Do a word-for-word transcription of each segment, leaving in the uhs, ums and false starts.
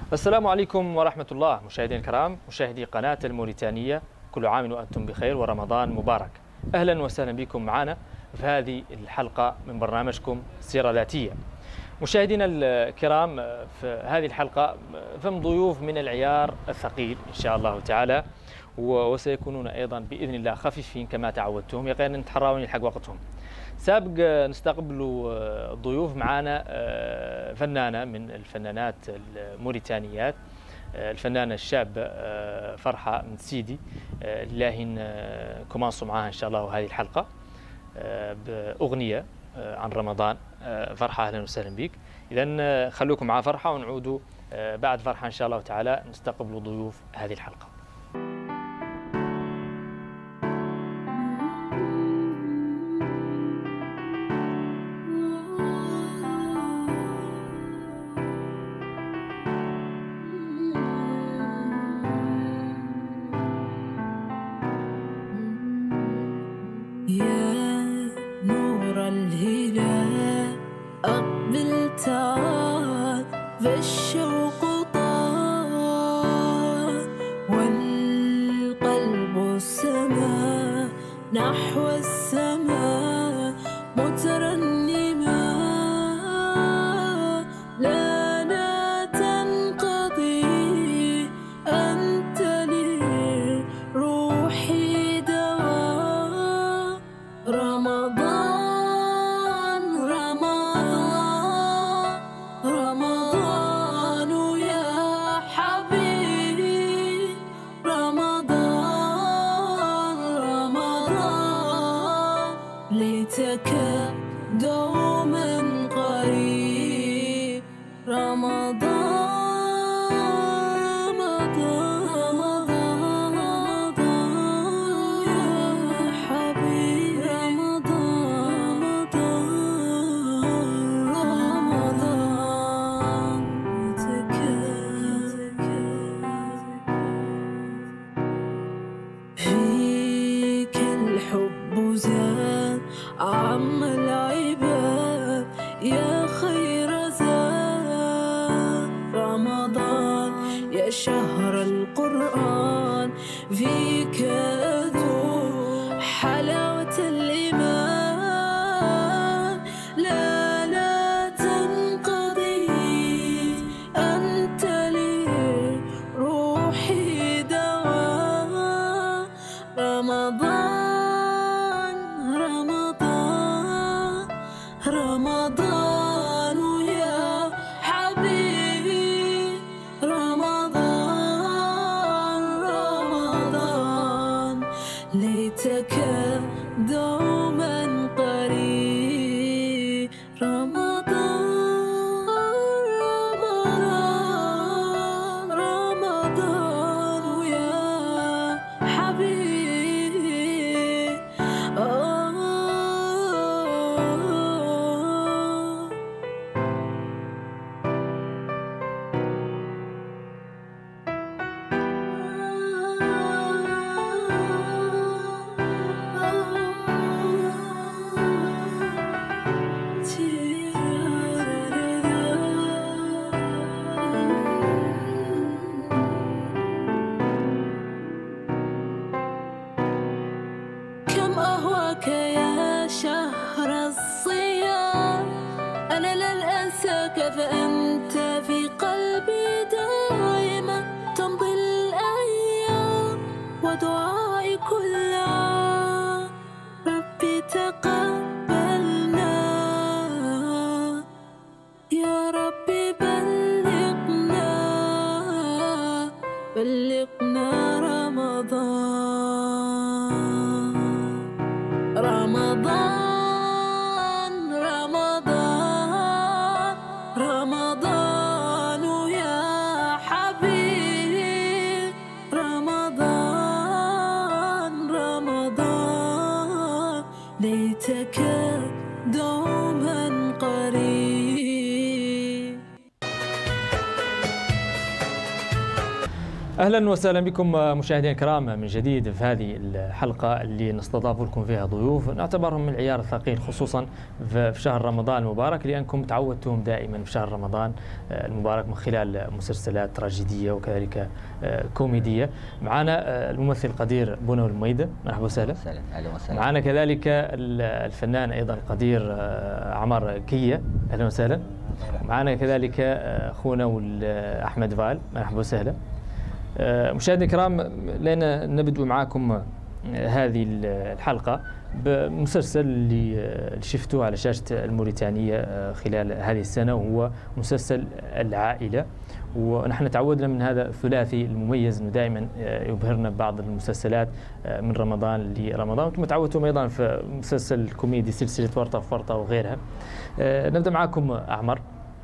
السلام عليكم ورحمة الله مشاهدينا الكرام، مشاهدي قناة الموريتانية، كل عام وأنتم بخير ورمضان مبارك. أهلا وسهلا بكم معنا في هذه الحلقة من برنامجكم سيرة ذاتية. مشاهدينا الكرام، في هذه الحلقة فهم ضيوف من العيار الثقيل إن شاء الله تعالى، وسيكونون أيضا بإذن الله خفيفين كما تعودتهم، يقين نتحراون يلحق وقتهم. سابق نستقبل ضيوف معنا فنانة من الفنانات الموريتانيات، الفنانة الشابة فرحة متسيدي، اللي كومانسو معها إن شاء الله هذه الحلقة بأغنية عن رمضان. فرحة أهلا وسهلا بك. إذن خلوكم مع فرحة ونعودوا بعد فرحة إن شاء الله تعالى نستقبل ضيوف هذه الحلقة. رمضان أهلا وسهلا بكم مشاهدينا الكرام من جديد في هذه الحلقة اللي نستضاف لكم فيها ضيوف نعتبرهم من العيار الثقيل، خصوصا في شهر رمضان المبارك، لأنكم تعودتم دائما في شهر رمضان المبارك من خلال مسلسلات تراجيدية وكذلك كوميدية. معنا الممثل القدير بونو الميدة، مرحبا وسهلا. أهلا وسهلا. معنا كذلك الفنان أيضا القدير عمر كية، أهلا وسهلا. معنا كذلك أخونا أحمد فال، مرحبا وسهلا. مشاهدينا الكرام، لنا نبدأ معكم هذه الحلقة بمسلسل اللي شفتوه على شاشة الموريتانية خلال هذه السنة، وهو مسلسل العائلة. ونحن تعودنا من هذا الثلاثي المميز أنه دائما يبهرنا بعض المسلسلات من رمضان لرمضان، كما تعودتم أيضا في مسلسل الكوميدي سلسلة ورطة فرطة وغيرها. نبدأ معكم أعمر،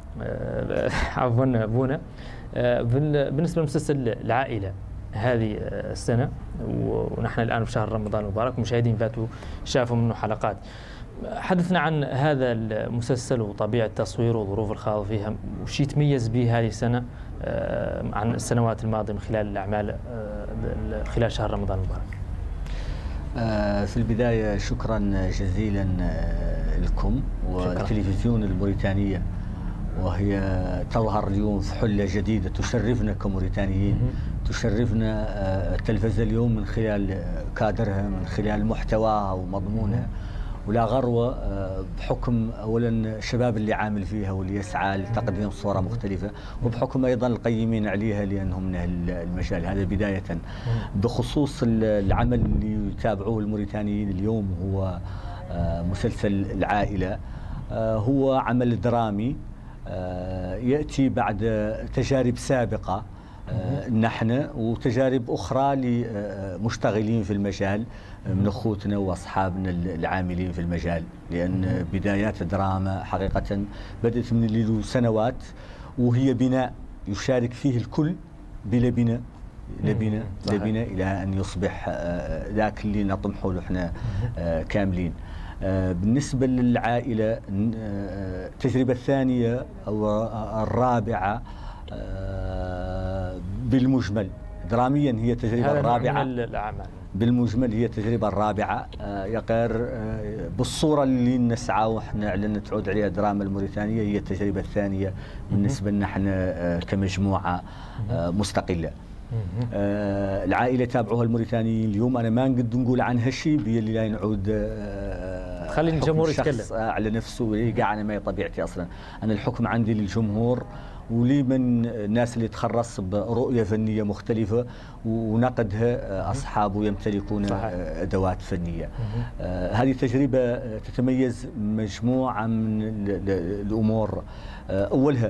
عفوا بونا. بالنسبة لمسلسل العائلة هذه السنة، ونحن الآن في شهر رمضان المبارك، مشاهدين فاتوا شافوا منه حلقات. حدثنا عن هذا المسلسل وطبيعة تصويره وظروف الخاض فيها، وش يتميز به هذه السنة عن السنوات الماضية من خلال الأعمال خلال شهر رمضان المبارك. في البداية شكرا جزيلا لكم والتلفزيون الموريتانية، وهي تظهر اليوم في حلة جديدة تشرفنا كموريتانيين، تشرفنا التلفزة اليوم من خلال كادرها، من خلال محتواها ومضمونها، ولا غروة بحكم أولا الشباب اللي عامل فيها واللي يسعى لتقديم صورة مختلفة، وبحكم أيضا القيمين عليها لأنهم من المجال هذا. بداية بخصوص العمل اللي يتابعوه الموريتانيين اليوم، هو مسلسل العائلة. هو عمل درامي يأتي بعد تجارب سابقة نحن وتجارب أخرى لمشتغلين في المجال من أخوتنا وأصحابنا العاملين في المجال، لأن بدايات الدراما حقيقة بدأت من له سنوات، وهي بناء يشارك فيه الكل بلا بناء لبناء لبناء إلى أن يصبح ذاك اللي نطمحه له احنا كاملين. بالنسبة للعائلة، التجربة الثانية أو الرابعة بالمجمل، دراميا هي التجربة الرابعة، بالمجمل هي التجربة الرابعة يقر بالصورة اللي نسعى وإحنا علنا تعود عليها الدراما الموريتانية. هي التجربة الثانية بالنسبة لنا احنا كمجموعة مستقلة. آه العائلة تابعوها الموريتانيين اليوم. أنا ما نقدر نقول عنها شيء بيلي لا نعود آه خلي الجمهور يتكلم على نفسه. قاعد أنا ما هي طبيعتي أصلا، أنا الحكم عندي للجمهور ولي من الناس اللي تخرص برؤية فنية مختلفة ونقدها أصحابه يمتلكون صحيح. أدوات فنية. آه هذه تجربة تتميز مجموعة من الأمور. آه أولها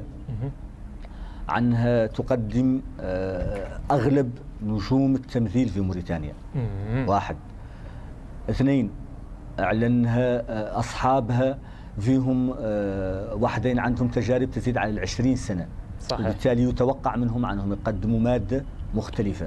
عنها تقدم أغلب نجوم التمثيل في موريتانيا. واحد. اثنين، أعلنها أصحابها فيهم واحدين عندهم تجارب تزيد على العشرين سنة، صحيح. وبالتالي يتوقع منهم أنهم يقدموا مادة مختلفة.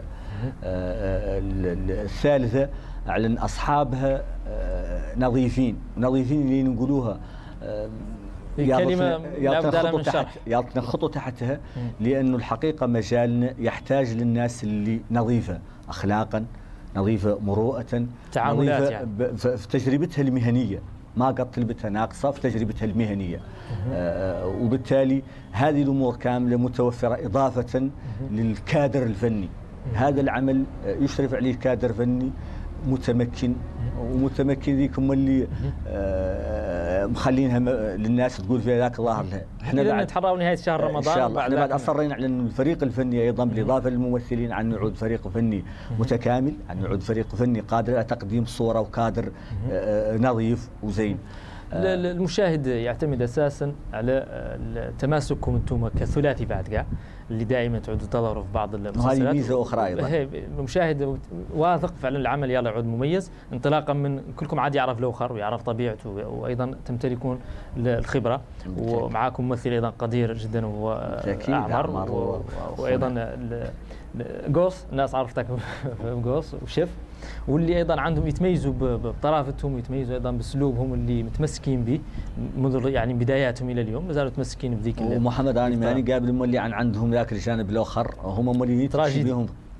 الثالثة، أعلن أصحابها نظيفين نظيفين اللي نقولوها كلمة يعطنا تحت يعطنا خطوة تحتها، لأنه الحقيقة مجالنا يحتاج للناس اللي نظيفة أخلاقا، نظيفة مروءة، تعاملات نظيفة يعني. في تجربتها المهنية، ما قد طلبتها ناقصة في تجربتها المهنية. آه وبالتالي هذه الأمور كاملة متوفرة، إضافة للكادر الفني. هذا العمل يشرف عليه كادر فني متمكن، ومتمكن ذيكم اللي آه مخلينها للناس تقول فيها ذاك الله لها. احنا بعد نتحرر نهايه شهر رمضان ان شاء الله. احنا بعد اصرينا على ان الفريق الفني ايضا بالاضافه للممثلين عن نعود فريق فني متكامل، عن نعود فريق فني قادر على تقديم صوره وكادر آه نظيف وزين. المشاهد يعتمد اساسا على تماسككم انتم كثلاثي بعد كاع اللي دائما تعودوا تظهروا في بعض المسلسلات. وهذه ميزه اخرى ايضا. المشاهد واثق فعلا العمل يلا يعود مميز، انطلاقا من كلكم عاد يعرف الاخر ويعرف طبيعته، وايضا تمتلكون الخبره، ومعاكم ممثل ايضا قدير جدا وهو اعمر، وايضا قوس الناس عرفتك قوس وشيف، واللي ايضا عندهم يتميزوا بطرافتهم ويتميزوا ايضا باسلوبهم اللي متمسكين به منذ يعني بداياتهم الى اليوم، ما زالوا متمسكين بذيك. ومحمد انا ماني قابل مولي عن عندهم ذاك الجانب الاخر، هم مولي تراجيدي بهم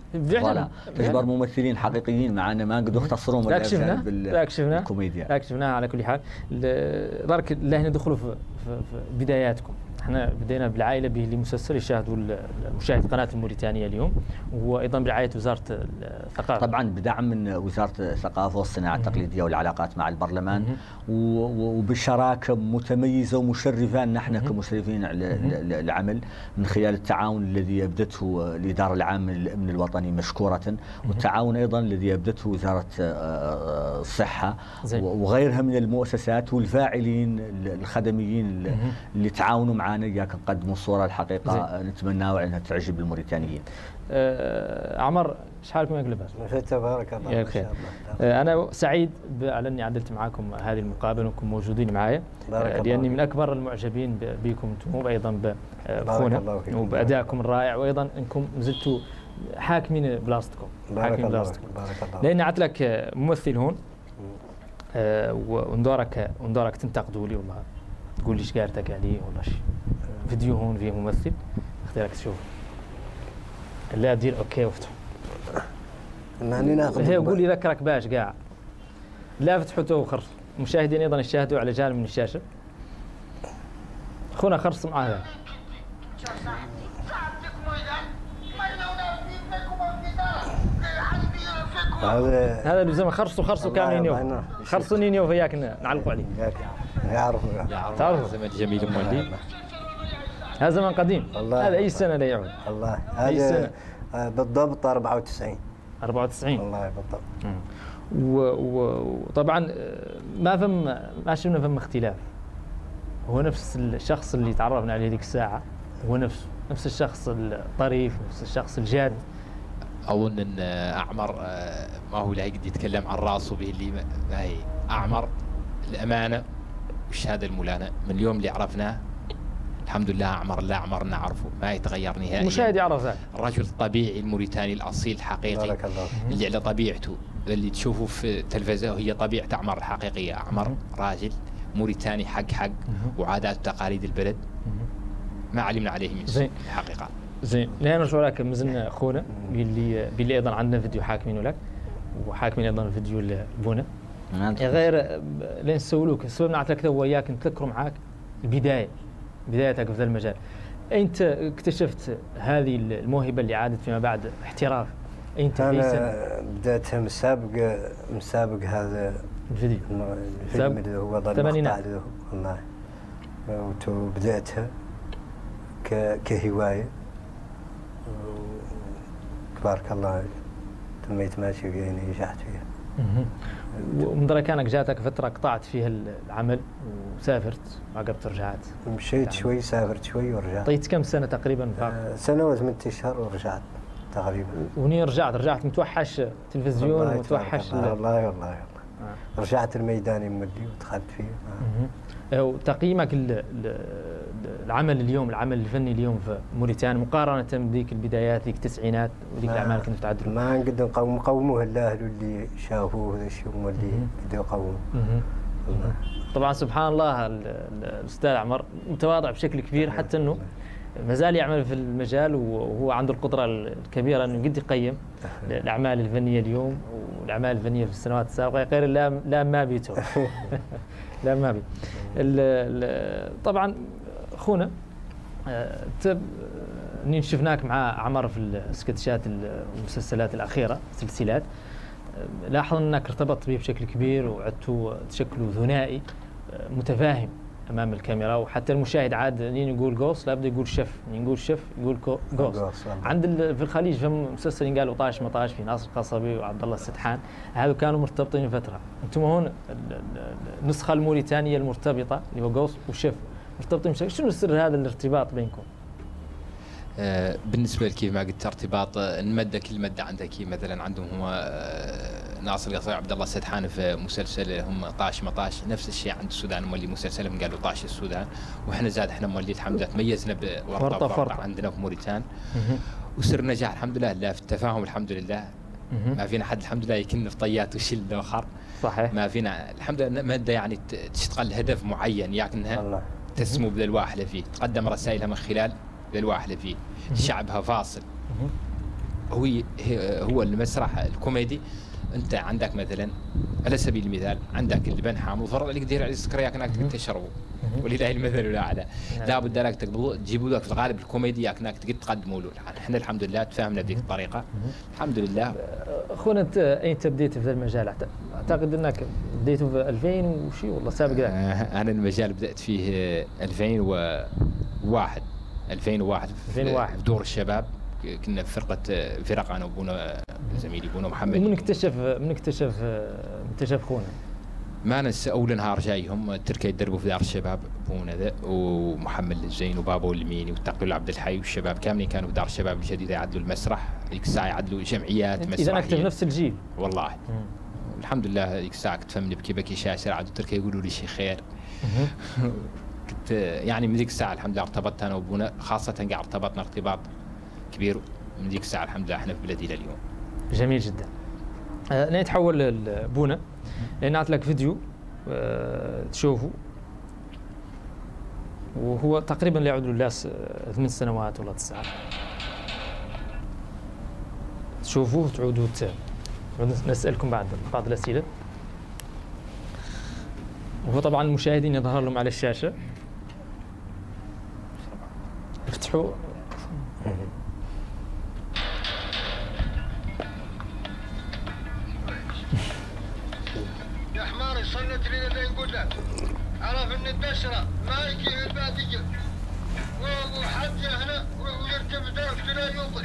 فوالا تجبر ممثلين حقيقيين معنا ما نقدروا نختصرهم راك شفنا راك شفنا بالكوميديا راك شفناها على كل حال. بارك الله ندخلوا في, في, في بداياتكم. احنا بدينا بالعائله به لمسلسل يشاهدوا المشاهد قناه الموريتانيه اليوم، وايضا برعايه وزاره الثقافه، طبعا بدعم من وزاره الثقافه والصناعه التقليديه والعلاقات مع البرلمان، وبشراكه متميزه ومشرفه ان احنا كمشرفين على العمل من خلال التعاون الذي ابدته الاداره العامه للامن الوطني مشكوره، والتعاون ايضا الذي ابدته وزاره الصحه وغيرها من المؤسسات والفاعلين الخدميين اللي تعاونوا معنا اياك نقدموا الصوره الحقيقه نتمناها انها تعجب الموريتانيين. أه عمر شحالكم يا قلبها؟ تبارك الله. يا خير. أه انا سعيد على اني عدلت معكم هذه المقابله وانكم موجودين معايا، أه لاني من اكبر المعجبين بكم انتم وايضا بخونا وبادائكم الرائع، وايضا انكم زلتوا حاكمين بلاصتكم. حاكمين بلاصتكم. بارك الله. لاني عطيت لك ممثل هون أه وندورك وندورك تنتقدوا لي والله تقول لي ايش قارتك عليه والله شيء. فيديو هون فيه ممثل اختارك تشوف. لا دير اوكي وافتحوا. ماني ناخذ. هي قول لي ذكرك باش قاع. لا فتحوا وخرصوا. المشاهدين ايضا يشاهدوا على جانب من الشاشه. اخونا خرص مع هذا. هذا هذا اللي زعما خرصوا خرصوا كاملين يوم. خرصوا نينيو فياك نعلقوا عليه. يعرفوا تعرفوا زمن جميل مولي. هذا زمن قديم. هذا اي سنه لا يعود؟ الله هذا بالضبط أربعة وتسعين. أربعة وتسعين والله بالضبط. وطبعا ما فم ما شفنا فم اختلاف. هو نفس الشخص اللي تعرفنا عليه هذيك الساعه، هو نفسه نفس الشخص الطريف، نفس الشخص الجاد. اظن ان اعمر ما هو لا يقدر يتكلم عن راسه به اللي ما هي اعمر الامانه والشهاده الملانه. من اليوم اللي عرفناه الحمد لله اعمر لا اعمر نعرفه ما يتغير نهائيا. المشاهد يعرف ذاك الرجل الطبيعي الموريتاني الاصيل الحقيقي بارك الله. اللي على طبيعته اللي تشوفه في التلفزيون هي طبيعه اعمر الحقيقيه. اعمر راجل موريتاني حق حق وعادات وتقاليد البلد ما علمنا عليه من سوء الحقيقه. زين لين نرجعوا لك مزلنا اخونا باللي باللي ايضا عندنا فيديو حاكمينه لك وحاكمين ايضا الفيديو لبونا غير لين نسولوك السبب نعطيك لك وياك نتذكروا معاك البدايه بدايتك في ذا المجال. انت اكتشفت هذه الموهبه اللي عادت فيما بعد احتراف. انت في سنه بدأتها من سابق من سابق هذا الفيديو الفيلم اللي هو ظل الثمانينات والله. وبدأتها كهوايه تبارك الله تميت ماشي يعني نجحت فيها. ومن ذلك كانك جاتك فتره قطعت فيها العمل وسافرت عقبت رجعت. مشيت شوي سافرت شوي ورجعت. طيت كم سنه تقريبا؟ آه سنه وثمانية اشهر ورجعت تقريبا. ونين رجعت رجعت متوحش تلفزيون ومتوحش والله والله والله آه. رجعت الميدان يمدي ودخلت فيه. آه. وتقييمك العمل اليوم العمل الفني اليوم في موريتانيا مقارنه بذيك البدايات ذيك التسعينات وذيك الاعمال كنت تعدلوا؟ ما نقدر نقوم نقوموه الاهل اللي شافوه هذا الشيء هم اللي قدروا يقوموه. طبعا سبحان الله الاستاذ عمر متواضع بشكل كبير حتى انه ما زال يعمل في المجال وهو عنده القدره الكبيره انه قد يقيم الاعمال الفنيه اليوم والاعمال الفنيه في السنوات السابقه غير لا لا ما بيته لا ما بي. طبعا اخونا اني شفناك مع عمر في السكتشات المسلسلات الاخيره سلسلات، لاحظ انك ارتبطت به بشكل كبير وعدتوا تشكلوا ثنائي متفاهم امام الكاميرا، وحتى المشاهد عاد يقول قوس لا بده يقول شف، يقول شف يقول قوس. عند في الخليج في مسلسل قالوا طاش مطاش في ناصر القصبي وعبد الله السدحان، هذو كانوا مرتبطين فتره. انتم هون النسخه الموريتانيه المرتبطه اللي هو قوس وشف مرتبطين بشكل، شنو سر هذا الارتباط بينكم؟ آه بالنسبه لكيف ما قلت ارتباط الماده كل ماده عندها كيف مثلا عندهم هم آه ناصر القصبي عبد الله السدحان في مسلسل هم طاش مطاش، نفس الشيء عند السودان مولي مسلسلهم قالوا طاش السودان، واحنا زاد احنا مولي الحمد لله تميزنا بورطه فرطه عندنا في موريتان وسر نجاح الحمد لله لا في التفاهم الحمد لله. ما فينا حد الحمد لله يكن في طيات وشله وخر. صحيح. ما فينا الحمد لله ماده يعني تشتغل هدف معين ياكنها تسمو بالواحله فيه، تقدم رسائلها من خلال بالواحله فيه، شعبها فاصل هو هو المسرح الكوميدي. انت عندك مثلا على سبيل المثال عندك اللبن حامض وفرض عليك دير عليه سكر ياك انك تشربه ولله المثل الاعلى. لابد انك تجيبوا لك في الغالب الكوميدي ياك انك تقدموا له. احنا الحمد لله تفاهمنا بهذيك الطريقه الحمد لله. اخونا انت اين بديت في هذا المجال؟ اعتقد انك بديته في ألفين وشي والله سابق لك. انا المجال بدات فيه ألفين وواحد ألفين وواحد في دور الشباب. كنا في فرقه فرق انا وابونا زميلي ابونا محمد. من اكتشف من اكتشف اكتشف خونا؟ ما ننسى اول نهار جايهم التركي يدربوا في دار الشباب ابونا ذا ومحمد الزين وبابا والميني والتقي عبد الحي والشباب كاملين كانوا في دار الشباب الجديده يعدلوا المسرح. ذيك الساعه يعدلوا جمعيات مسرحيه. اذا اكتب نفس الجيل والله. مم. الحمد لله ذيك الساعه كنت فهمني بكي بكي شاشر عادوا التركي يقولوا لي شي خير. كنت يعني من ذيك الساعه الحمد لله ارتبطت انا وابونا خاصه قاعد ارتبطنا ارتباط كبير من ذيك الساعه الحمد لله احنا في بلدي لليوم. جميل جدا. آه نتحول لبونا لان نعطي لك فيديو آه تشوفه وهو تقريبا لا يعود له ثمان سنوات ولا تسعه. تشوفوه وتعودوا نسالكم بعد بعض الاسئله. وهو طبعا المشاهدين يظهر لهم على الشاشه. افتحوا. يا حماري صنت لي اللي نقول لك عرف ان الدشره ما يجي الباديه وحتى هنا ويركب درفت لا يوطي.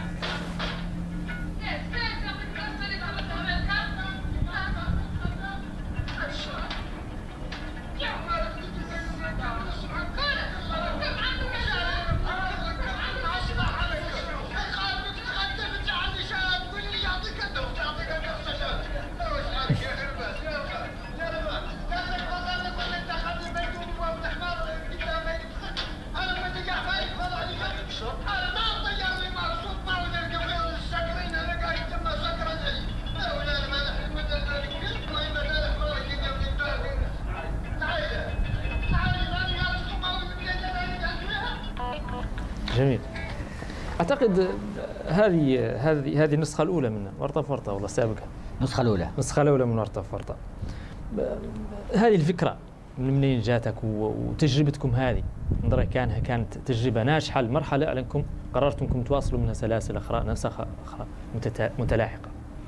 جميل. اعتقد هذه هذه هذه النسخه الاولى من ورطه فرطه والله السابقه. النسخه الاولى. النسخه الاولى من ورطه فرطه. هذه الفكره من منين جاتك وتجربتكم هذه؟ نظرك كانها كانت تجربه ناجحه لمرحله على انكم قررتم انكم تواصلوا منها سلاسل اخرى نسخ اخرى متلاحقه.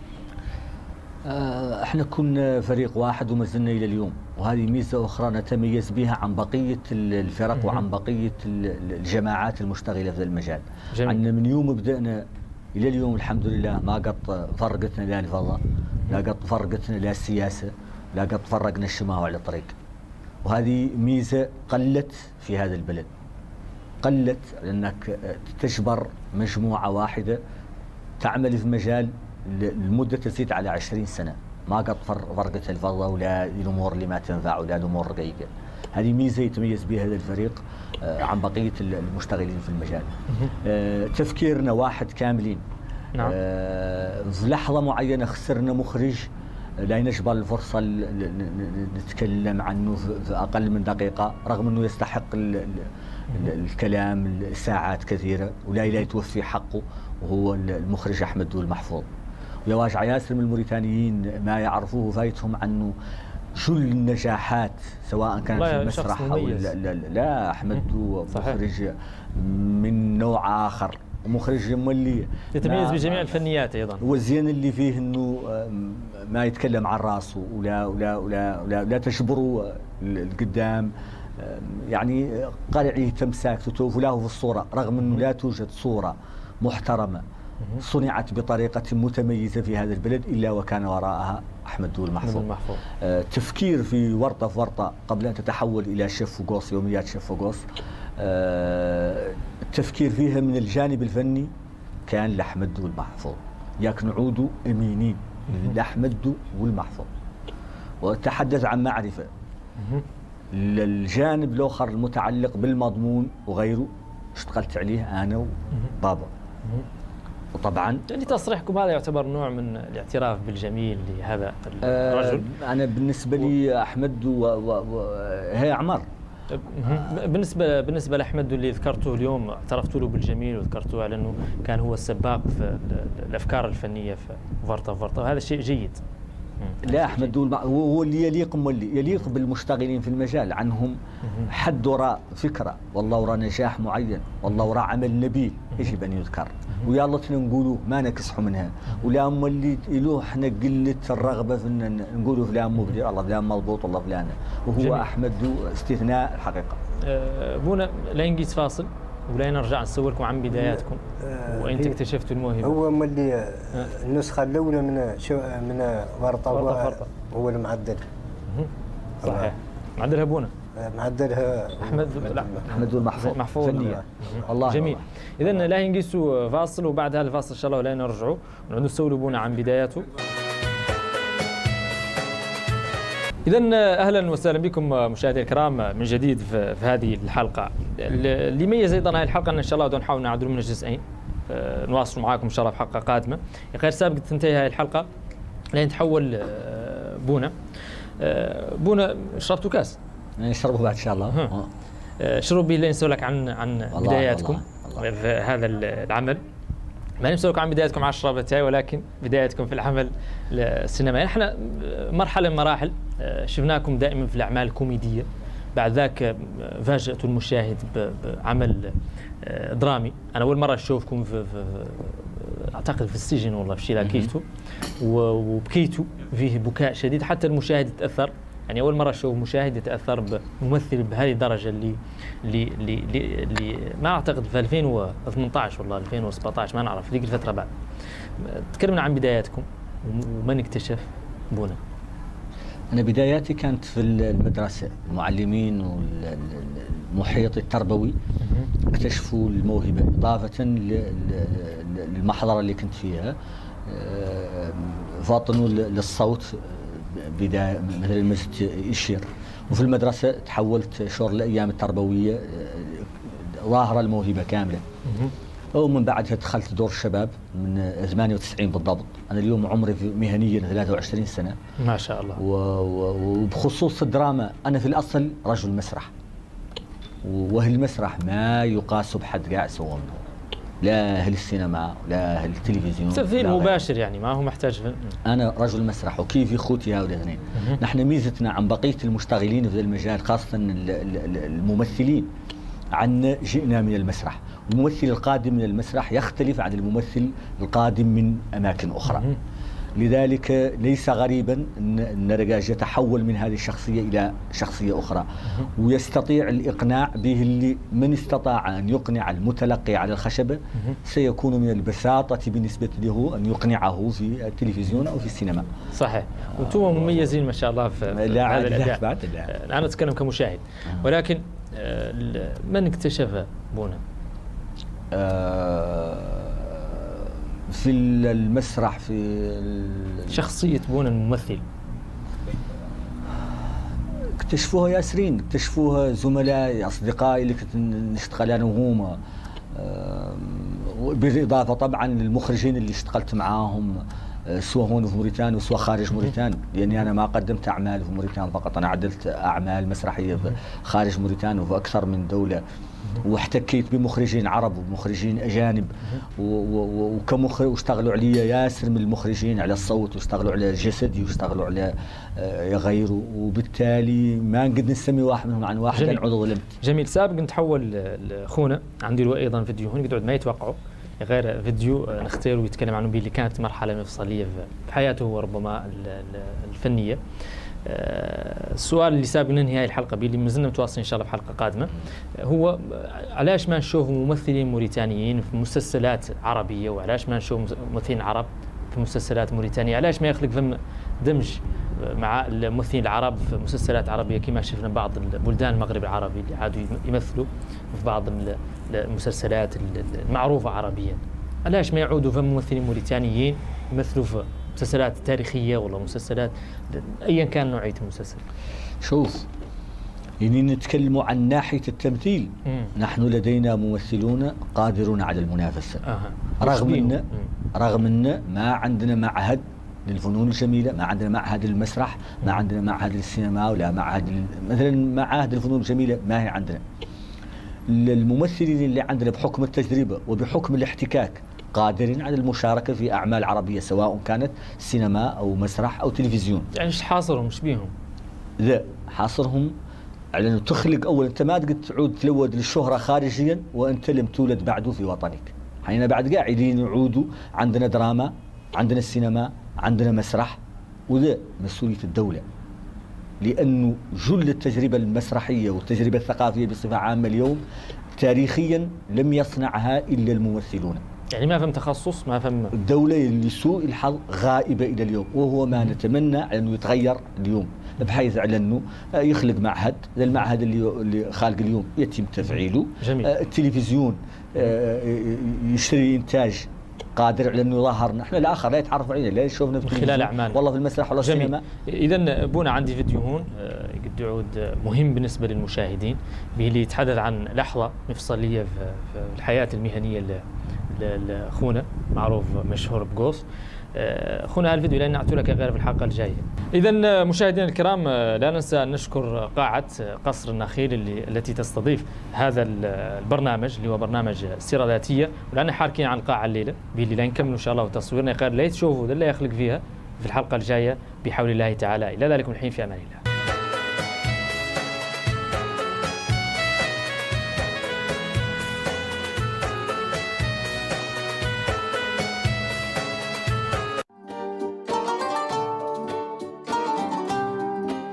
احنا كنا فريق واحد وما زلنا الى اليوم، وهذه ميزه اخرى نتميز بها عن بقيه الفرق وعن بقيه الجماعات المشتغله في المجال. عندنا من يوم بدأنا الى اليوم الحمد لله ما قد فرقتنا لا الفضاء، لا قد فرقتنا لا السياسه، لا قد فرقنا الشماوة على الطريق. وهذه ميزه قلت في هذا البلد. قلت لانك تجبر مجموعه واحده تعمل في مجال المدة تزيد على عشرين سنة، ما قد فرقت الفضة ولا الأمور اللي ما تنفع ولا الأمور الرقيقة. هذه ميزة يتميز بها هذا الفريق عن بقية المشتغلين في المجال. تفكيرنا واحد كاملين. نعم. في لحظة معينة خسرنا مخرج لا نجبر الفرصة نتكلم عنه في أقل من دقيقة رغم أنه يستحق الكلام ساعات كثيرة ولا لا يتوفي حقه، وهو المخرج أحمد دول محفوظ. ويا واجع ياسر من الموريتانيين ما يعرفوه فايتهم عنه شو النجاحات سواء كانت في المسرح او لا, لا, لا احمد دو مخرج من نوع اخر، مخرج اللي يتميز بجميع الفنيات ايضا. والزين اللي فيه انه ما يتكلم عن راسه ولا ولا ولا ولا, لا تجبره القدام، يعني قرعي تمساك تتوف له في الصوره رغم انه لا توجد صوره محترمه صنعت بطريقة متميزة في هذا البلد إلا وكان وراءها أحمد دول محفوظ. آه تفكير في ورطة في ورطة قبل أن تتحول إلى شيف وقوس، يوميات شيف وقوس. آه التفكير فيها من الجانب الفني كان لأحمد دول محفوظ، ياك نعودوا أمينين لأحمد دول والمحفوظ. وتحدث عن معرفة الجانب الآخر المتعلق بالمضمون وغيره اشتغلت عليه أنا وبابا. وطبعا يعني تصريحكم هذا يعتبر نوع من الاعتراف بالجميل لهذا الرجل. آه انا بالنسبه لي احمد و... و... و... هي عمر بالنسبه بالنسبه لاحمد اللي ذكرته اليوم، اعترفتوا له بالجميل وذكرتوا على انه كان هو السباق في الافكار الفنيه في فرطه فرطه، وهذا شيء جيد. لا احمد هو اللي يليق واللي يليق بالمشتغلين في المجال، عنهم حد وراء فكره، والله وراء نجاح معين، والله وراء عمل نبيل يجب ان يذكر، ويا الله نقولوه ما نكسحوا منها، ولا هم اللي يلوه احنا قله الرغبه في ان نقولوا فلان مبدع، والله فلان مضبوط، والله فلان، وهو جميل. احمد استثناء الحقيقه. أه بونا لا نقيس فاصل ولا نرجع نصور لكم عن بداياتكم وانت اكتشفتوا الموهبه. هو ملي النسخه الاولى من شو من ورطه هو, هو المعدل. صحيح. معدلها بونا. معدلها احمد لا احمد المحفوظ محفوظ فنيا. الله جميل. اذا لا نقيسوا فاصل، وبعد هذا الفاصل ان شاء الله ولا نرجعوا ونعودوا نسولوا بونا عن بداياته. إذا أهلا وسهلا بكم مشاهدينا الكرام من جديد في هذه الحلقة. اللي يميز أيضا هذه الحلقة أن إن شاء الله نحاول نعدل منها جزئين، نواصل معاكم إن شاء الله في حلقة قادمة. غير سابق تنتهي هذه الحلقة لين تحول بونا. بونا شربتوا كاس؟ نشربه بعد إن شاء الله. شرب به لين نسولك لك عن عن بداياتكم في هذا العمل. ما نسولك عن بدايتكم على الشرابتاي، ولكن بدايتكم في العمل السينمائي. احنا مرحله من مراحل شفناكم دائما في الاعمال الكوميديه، بعد ذاك فاجأتوا المشاهد بعمل درامي. انا اول مره اشوفكم في, في اعتقد في السجن والله في شيلاكيتو، وبكيتوا فيه بكاء شديد، حتى المشاهد تاثر. يعني اول مره اشوف مشاهد يتاثر بممثل بهذه الدرجه اللي اللي اللي, اللي ما اعتقد في ألفين وثمانية عشر والله ألفين وسبعة عشر ما نعرف ذيك الفتره. بعد تكلمنا عن بداياتكم ومن اكتشف بونا. انا بداياتي كانت في المدرسه، المعلمين والمحيط التربوي اكتشفوا الموهبه، اضافه للمحضره اللي كنت فيها فاطنوا للصوت بداية مثل المسجد يشير. وفي المدرسة تحولت شهر الأيام التربوية ظاهرة الموهبة كاملة. ومن بعدها دخلت دور الشباب من ثمانية وتسعين بالضبط. أنا اليوم عمري مهنيا ثلاثة وعشرين سنة ما شاء الله. وبخصوص الدراما أنا في الأصل رجل مسرح، وأهل المسرح ما يقاس بحد قاعد سوون، لا أهل السينما ولا أهل التلفزيون، تمثيل مباشر يعني ما هو محتاج فن. أنا رجل مسرح وكيف اخوتي هؤلاء الاثنين. نحن ميزتنا عن بقية المشتغلين في المجال خاصة الممثلين عن جئنا من المسرح، الممثل القادم من المسرح يختلف عن الممثل القادم من أماكن أخرى. لذلك ليس غريبا أن رجاج يتحول من هذه الشخصية إلى شخصية أخرى، ويستطيع الإقناع به. اللي من استطاع أن يقنع المتلقي على الخشبة سيكون من البساطة بالنسبة له أن يقنعه في التلفزيون أو في السينما. صحيح. وأنتم مميزين ما شاء الله في لا هذا الأداء. بعد لا. أنا أتكلم كمشاهد، ولكن من اكتشف بونا؟ آه في المسرح، في شخصية بونا الممثل اكتشفوها ياسرين، اكتشفوها زملائي أصدقائي اللي كنت نشتغل أنا وهما، بالإضافة طبعا للمخرجين اللي اشتغلت معاهم سواء هون في موريتانيا وسواء خارج موريتانيا، لأني أنا ما قدمت أعمال في موريتانيا فقط، أنا عدلت أعمال مسرحية خارج موريتانيا وفي أكثر من دولة، واحتكيت بمخرجين عرب ومخرجين أجانب، وكمخرج واشتغلوا علي ياسر من المخرجين على الصوت، واشتغلوا على الجسد، واشتغلوا على غيره، وبالتالي ما نقدر نسمي واحد منهم عن واحد عن عضو ظلمت. جميل. سابق نتحول لأخونا، عندي له أيضا فيديو هون يقعد ما يتوقعوا غير فيديو نختاره ويتكلم عنه اللي كانت مرحلة مفصلية في حياته وربما الفنية. السؤال اللي سابق ننهي هاي الحلقة به اللي مازلنا متواصلين إن شاء الله في حلقة قادمة، هو علاش ما نشوف ممثلين موريتانيين في مسلسلات عربية، وعلاش ما نشوف ممثلين عرب في مسلسلات موريتانية؟ علاش ما يخلق فم دمج مع الممثلين العرب في مسلسلات عربية كما شفنا بعض البلدان المغرب العربي اللي عادوا يمثلوا في بعض المسلسلات المعروفة عربيا؟ علاش ما يعودوا فم ممثلين موريتانيين يمثلوا في مسلسلات تاريخية ولا مسلسلات أيا كان نوعية المسلسل؟ شوف، يعني نتكلم عن ناحية التمثيل، مم. نحن لدينا ممثلون قادرون على المنافسة. آه. رغم أن رغم أن ما عندنا معهد للفنون الجميله، ما عندنا معهد المسرح، ما عندنا معهد السينما، ولا معهد مثلا معاهد الفنون الجميله ما هي عندنا. الممثلين اللي عندنا بحكم التجربه وبحكم الاحتكاك قادرين على المشاركه في اعمال عربيه سواء كانت سينما او مسرح او تلفزيون. يعني ايش حاصرهم؟ ايش بيهم؟ لا، حاصرهم على انه تخلق اولا، انت ما تقدر تعود تلود للشهره خارجيا وانت لم تولد بعده في وطنك. حين بعد قاعدين يعودوا، عندنا دراما، عندنا السينما، عندنا مسرح، وذا مسؤوليه الدوله. لانه جل التجربه المسرحيه والتجربه الثقافيه بصفه عامه اليوم تاريخيا لم يصنعها الا الممثلون. يعني ما فهم تخصص، ما فهم الدوله لسوء الحظ غائبه الى اليوم، وهو ما نتمنى انه يتغير اليوم، بحيث على انه يخلق معهد زي المعهد اللي اللي خالق اليوم يتم تفعيله. جميل. التلفزيون يشتري انتاج قادر على انه يظهرنا احنا، الاخر لا يتعرف علينا، لا يشوفنا من خلال اعمال والله في المسرح ولا السينما. اذا بونا عندي فيديو هون قد يعود مهم بالنسبه للمشاهدين، به اللي يتحدث عن لحظه مفصليه في الحياه المهنيه لاخونا معروف مشهور بقوس. اخونا هذا الفيديو لن نعطيه لك غير في الحلقه الجايه. اذا مشاهدينا الكرام، لا ننسى ان نشكر قاعه قصر النخيل اللي التي تستضيف هذا البرنامج اللي هو برنامج سيره ذاتيه، ولان حاركين عن القاعه الليله باللي لا نكملوا ان شاء الله وتصويرنا قال لا تشوفوا اللي يخلق فيها في الحلقه الجايه بحول الله تعالى. الى ذلك الحين في امان الله.